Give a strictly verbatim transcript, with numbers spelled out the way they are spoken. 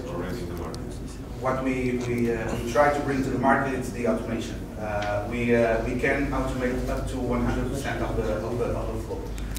already in the market? What we, we, uh, we try to bring to the market is the automation. Uh, we, uh, we can automate up to one hundred percent of the, of the, of the flow.